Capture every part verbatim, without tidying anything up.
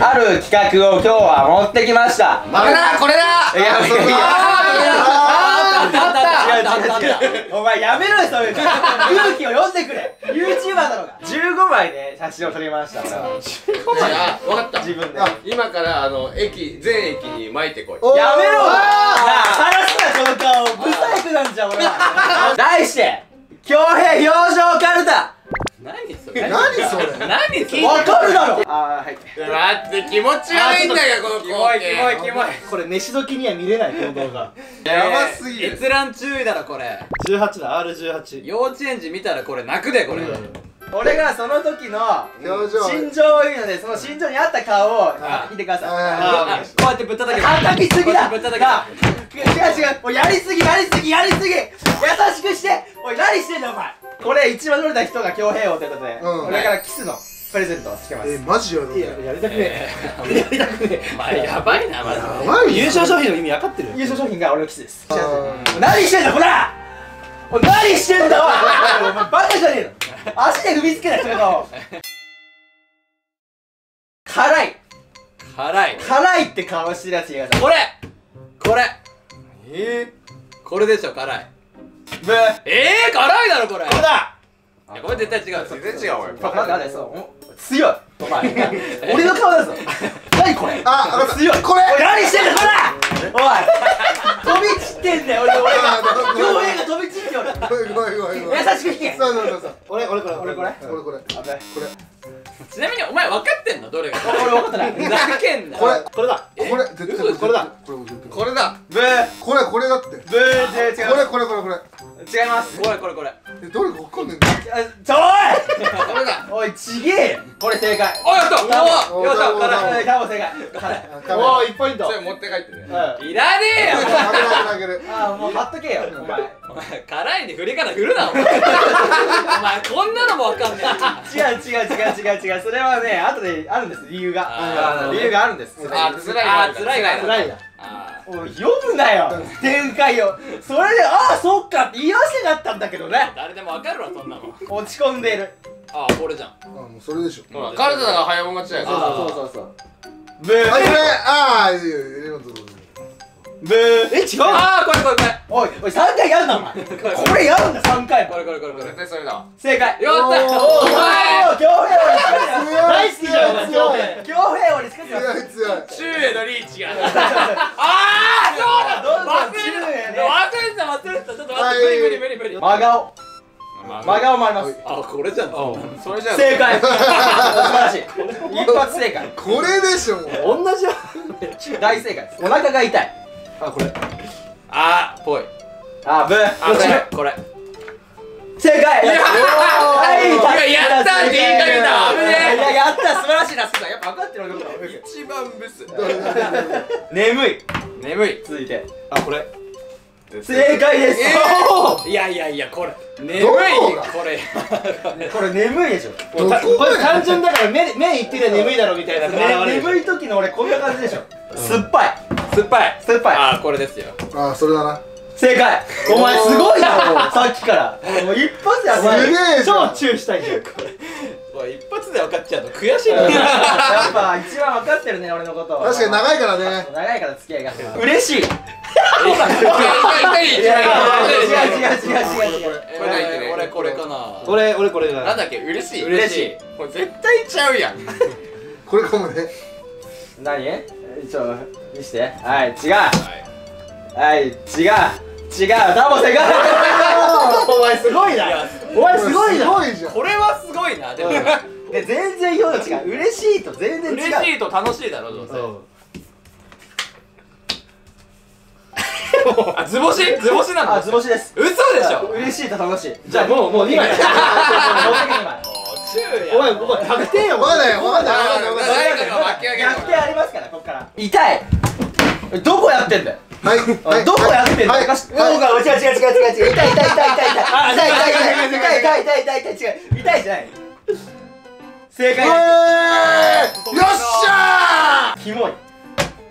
ある企画を今日は持ってきました。 これだこれだ。 いやいやいや、 違うお前やめろよ、そういう空気を読んでくれ。 YouTuber だろうが。じゅうごまいで写真を撮りました。俺はじゅうごまい。あ、分かった。 自分で今からあの駅全駅に巻いてこい。 やめろよ。なあ、晒すなその顔。ブサイクなんじゃん俺は。題して恭平表情カルタ。 何それ。 何それ。 何それ。 わかるだろ。ああ、はい。 待って、気持ち悪いんだけどこのキモいキモいキモい。 これ飯時には見れない、この動画。 やばすぎる。閲覧注意だろこれ。 じゅうはちだ、アールじゅうはち。 幼稚園児見たらこれ泣くでこれ。 俺がその時の表情心情を言うので、その心情に合った顔を見てください。 あ、こうやってぶったたけ。 叩きすぎだ。 ぶったたけ。 違う違う、もうやりすぎやりすぎやりすぎ。優しくして。おい、何してんだお前。これ一番取れた人が恭平王ということで、俺からキスのプレゼントをつけます。 え、マジやろ。 いや、やりたくねえ。やりたくねえ。 まあやばいな、まだ。 優勝商品の意味分かってる？ 優勝商品が俺のキスです。何してんだこら。おい、何してんだおい。お前バカじゃねえの。足で踏みつけない人の顔。辛い辛い。 辛いって顔してるやついる。 これこれ。ええ、これでしょ辛い。 ブー。 ええ、辛いだろこれ。 これだ。 いや、これ絶対違う。全然違うわよ。 なんだね、そう強いお前。俺の顔だぞ。何これ。 あ、 強い。 これ。 おい、何してんだこら。おい、飛び散ってんだよ俺。俺が恭平が飛び散っておる。 ごめんごめんごめんごめん。 優しく引け。 そうそうそうそう。 俺、俺これ、 俺これ。 これこれ。 あべ。 これ。 ちなみにお前分かってんのどれが。 俺分かってない。 ふざけんな。 これ。 これだ。 これ絶対これだ。 これ絶対。 これだ。 ブー。 これこれだって。 ブー。違う違う。 これこれこれこれ。 違います。 これこれこれ。 え、どれかわかんないんだ。 ちょこれだ。 おい、おい、ちげえよ。これ正解。 お、やった。おお、やった。 辛い。多分正解。 おお、いちポイント。 それ持って帰ってね。 うん。 いらねえよ。 あげるあげるあげる。 ああ、もう貼っとけよ。お前。 お前辛いに振り方振るなお前。お前こんなのもわかんねえ。 違う違う違う違う違う。それはね、後であるんです、理由が。 あー理由があるんです。 あ、辛い。 ああ、辛いが。 辛いだ。 あおい、読むなよ展開を。それで、ああ、そっかって言い合わせになったんだけどね。 誰でもわかるわそんなの。 落ち込んでいる。 あ、これじゃん。 あ、もうそれでしょ。 ほら、カルタが早もん勝ちだよ。 そうそうそうそう。ブー。 あ、これ。ああ、いいよいいよ。 ブー。 え、違う。 あー、これこれこれ。 おい、おい、さんかいやるな、お前。これやるんだ、さんかいも。 これこれこれこれ。絶対それだわ。 正解。 やった。 おお前。 ー、恭平王につけてます。 大好きじゃん、 強い。 恭平王につけてます。 強い強い。 中へのリーチが。あー、そうだ。 どんどん忘れ中へねた。忘れてた忘れてた。ちょっと待って。無理無理無理無理。 真顔。真顔もあります。 あ、これじゃん。それじゃん。 正解。素晴らしい。一発正解。 これでしょもう。 同じや。 大正解です。お腹が痛い。 あ、これ。 あー、ぽい。 あ、ブー。 あ、これこれ。 正解。 いやはい、 いややったって言いかけた。危ねいや、やった、素晴らしいな、すずさん。やっぱ分かってる俺のこと。 え。一番ブス。 眠い。 眠い。 続いて。 あ、これ。 正解です。 いやいやいや、これ。眠いどここれ。 これ眠いでしょ。 どここれ単純だから目、目いってりゃ眠いだろみたいな。 ね、眠い時の俺こんな感じでしょ。酸っぱい。 酸っぱい。 酸っぱい。 あー、これですよ。 ああ、それだな。 正解。お前すごいな、もうさっきから。もう一発で当たる。 すげえじゃん。 超チューしたいじゃん、これ。 おい、一発で分かっちゃうの悔しいな。 やっぱ一番分かってるね、俺のこと。 確かに長いからね。 長いから付き合いが。嬉しい。 痛い痛い痛い。 いやいや、違う違う違う違う違う。 これ俺これかな。 俺、俺これだ。 なんだっけ、嬉しい。 嬉しい。 もう絶対ちゃうやん。 これかもね。 何？ちょ、見して。はい、違う。はい、違う。違う。多分正解。 お前すごいな。お前すごいな。 すごいじゃん。 これはすごいな。でもで、全然表情違う。嬉しいと全然違う。 嬉しいと楽しいだろどうせ。あ、図星？図星なの？ あ、図星です。 嘘でしょ。 嬉しいと楽しい。 じゃあもう、もうにまい。 持ってけにまい。 お前、お前ひゃくてんよ。 まだよまだよあまだよまだよ。 誰かが巻き上げる。 逆転ありますから、ここから。痛い。どこやってんだよ。 はいはい。 どこやってんだよ。 はい。 どこが、違う違う違う違う違う。痛い痛い痛い痛い痛い。痛い痛い痛い痛い。痛い痛い痛い痛い痛い違う。痛いじゃない。正解。 よっしゃキモい。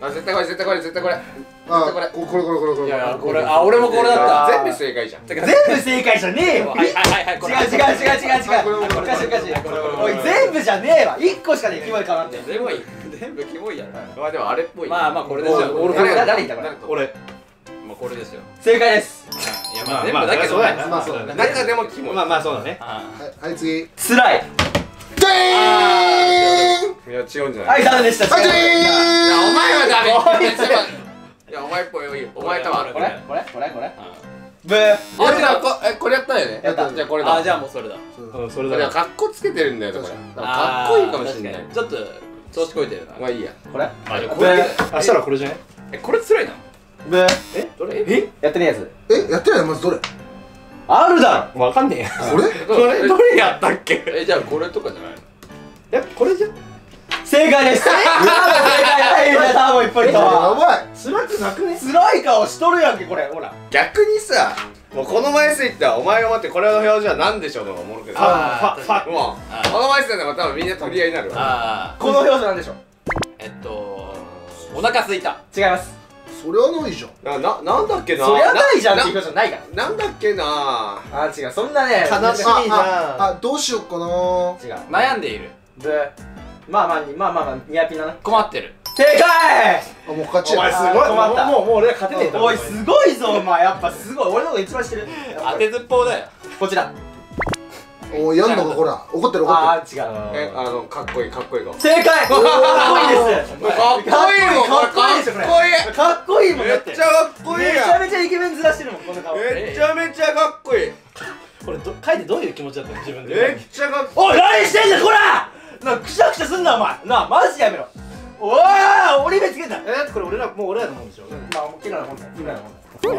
あ、絶対これ絶対これ絶対これ。 あ、これこれこれこれこれ。 いやいやこれ、あ、俺もこれだった。 全部正解じゃん。 全部正解じゃねえよ。 はいはいはい、これ違う違う違う違う違う。おかしいおかしい。おい全部じゃねえわ。一個しかねキモいかなって。 全部いい、全部キモいやろ。 まあでもあれっぽい。 まあまあこれですよ。 俺これ誰言ったこれ。 俺まあこれですよ。 正解です。 いやまあ全部だけどね。 まあそうだね。 中でもキモい。 まあまあそうだね。 はいはい次。 つらい。 でーん。 いや違うんじゃない。 はいダメでした。 はいでーん。 いやお前はダメ。 おいいやお前っぽいよいい。お前多分ある。 これこれこれこれ。ブー。 あじゃあこえこれやったよね。 やったじゃあこれだ。 あ、じゃあもうそれだ。 うん、それいやだ。 かっこつけてるんだよこれ。かあっこいいかもしれない。 ちょっと調子こいてるな。 まあいいや。 これ。 あ、でもこブれー。 明日はこれじゃない？ え、これ辛いな。 ブー。 え、どれ？ え？ やってねえやつ。 え、やってないまずどれ？ あるだろ。 わかんねえよ。 これ？ これどれやったっけ？え、じゃあこれとかじゃないの？ え、これじゃ？ 正解です。正解。はいじゃあターボ一ポイント。 やばい。 辛くなくね？ 辛い顔しとるやんけこれほら。 逆にさ、もうこの枚数いったらお前が待ってこれの表示は何でしょうのがおもろくない。 あファファもうこの枚数でも多分みんな取り合いになるわ。 あこの表情なんでしょう。 ー、えっとお腹すいた。 違います。 それはないじゃん。 なななんだっけな。 そりゃないじゃんってないうことじゃないから。 なんだっけな。 あ違うそんなね。 悲しいあなああ、どうしよっかな。 違う。 悩んでいる。 ブー。まあまあまあまあまあニアピンだな。 困ってる。 正解。 あ、もう勝ちや。 お前すごい。 困ったもうもう俺は勝てねえだろ。 おいすごいぞお前やっぱすごい俺のこと一番知ってる。 当てずっぽうだよ。 こちら。 おい、やんのかほら。怒ってる怒あってあ違う。 えあのかっこいいかっこいい顔。 正解。かっこいいです。 かっこいいもん。 かっこいいでしょこれ。 かっこいい。 かっこいいもんだってめっちゃ。かっこいいめちやん。 ゃめちゃイケメンずらしてるもんこの顔。 めちゃめちゃかっこいい。 これど書いてどういう気持ちだったの自分で。 めっちゃかっこおい何してんだこら。なくしゃくしゃすんなお前。なあマジでやめろ。おー折り目つけんな。 え、だってこれ俺らもう俺らのもんでしょ。 まあキラなもんだよキラなもんだ。お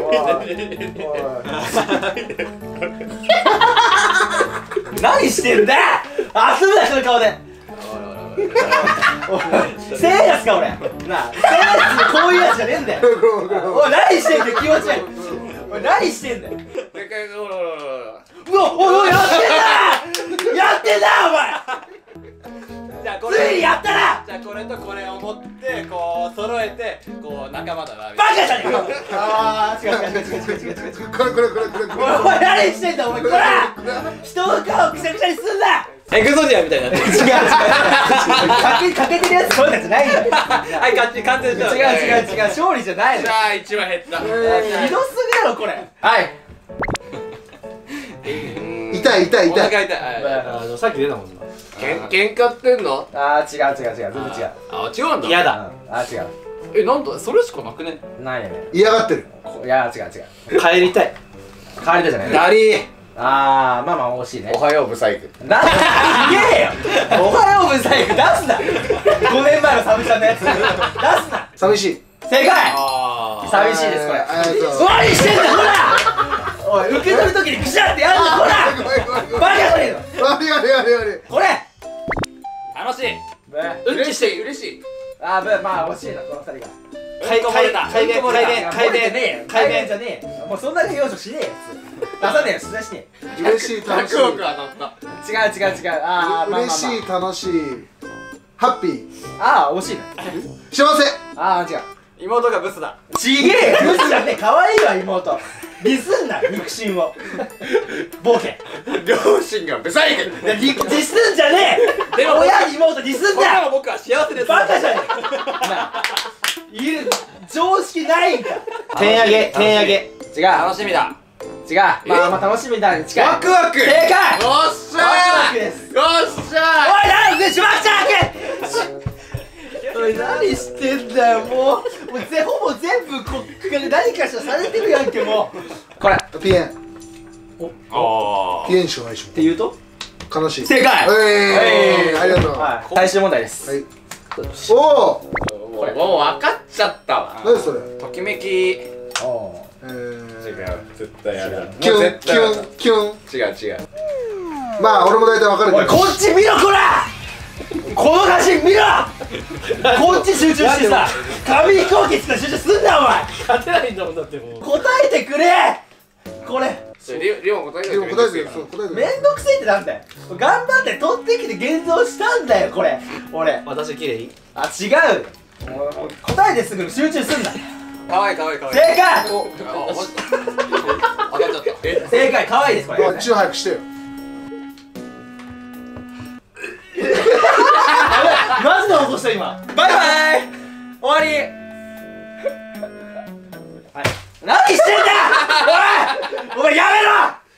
い何してんだよ。遊ぶな人の顔で。せいやつか俺。なあせいやつこういうやつじゃねえんだよ。おい何してんだよ気持ち悪い。おい何してんだよ。 いい。でかいほらほらほら。 うわおいおいやってんだやってんだお前。 じゃあこついにれやったな。 じゃあこれとこれを持ってこう揃えてこう仲間だなみバたいカじゃねえか。ああ違う違う違う違う違う違う違う。 これこれこれこれこれ。 おい何してんだお前こら。人の顔くしゃくしゃにすんな。 な。エグゾディアみたいになってる。 違う違うかけかけてるやつそういうやつないんだよ。 はい勝ち完全勝利。 違う違う違う勝利じゃないの。 じゃあいちは減った。 ひどすぎだろこれ。はい痛い痛いお痛い。 腹痛い。はいあのさっき出たもんな。 けん喧嘩ってんの？ あー違う違う違う全然違う。 あ違うんだ。 嫌だ。 あー違うえなんだそれしかなくね。 ないね。 嫌がってる。 いや違う違う帰りたい。 変わりだじゃない。 ダリー。 あーまあまあ惜しいね。 おはようブサイク。 なんだすげえよ。おはようブサイク出すな。ごねんまえのサブちゃんのやつ出すな。 寂しい。 正解。 ああ。 寂しいですこれ。 ありがとう。 何してんだほら。おい受け取るときにクシャってやるんだほら。 ごめんごめんごめん。 バカじゃねえのありがとうありがとう。 これ。 楽しい。 ブーうんちしていい嬉しい。 あーブーまあ惜しいなこの二人が。 かいかいかいでかいでかいでねえよ改善じゃねえよ。もうそんなに表情しねえよ出さねえよ出題しね嬉しい楽しい。 ひゃくおく当たった。 え。違う違う違う。あーまあまあまあ。 嬉しい楽しい。ハッピー。 ああ惜しいね。 幸せ。 ああ違う。 妹がブスだ。 ちげえよブスじゃねえ可愛いわ妹。ディスんな肉親を。ボケ。 両親がブサイク。 いやディディスんじゃねえ。 でも親に妹ディスんこれだ。 も僕は幸せです。 バカじゃねえ。なあいる常識ないんか。 点上げ点上げ。 違う楽しみだ。 違う。まあまあ楽しみだに近い。 ワクワク。 正解。 よっしゃワクワー。 クです。 よっしゃおいなんでしまっちゃうけ。おい何してんだよもう。もうぜほぼ全部こ何かしらされてるやんけもう。これっピエン。 あピエンしかないでして言うとょ。悲しい。 正解。 えー、ありがとう。ははい最終問題です。 い。おお。 ー。もうもう分かっちゃったわ。 何それ。 ときめき。 おーえ違ー。 う絶対やる。 キュン絶キ対やるュンキュン。 違う違う。 まあ俺も大体わかるけど。 おいこっち見ろこら。この写真見ろ。こっち集中してさ紙飛行機つった集中すんなお前。 勝てないんだもんだってもう。 答えてくれこれ。 リリオン答えてでも答えてる。そう答えてる。 めんどくせえってなんだよ。頑張って取ってきて現像したんだよこれ俺。 私綺麗。 あ違う。 答えですぐ集中すんな。 かわいいかわいいかわいい。 正解。 あ、マジか。当たっちゃった。え、 正解、可愛いですこれ。 あ、チュー早くしてよ。 マジで落とした今。 バイバイ。終わり。はい。何し